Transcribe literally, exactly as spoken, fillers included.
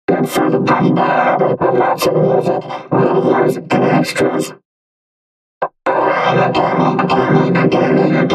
And for the money now, with lots of music, videos, and extras. Gaming, gaming, gaming,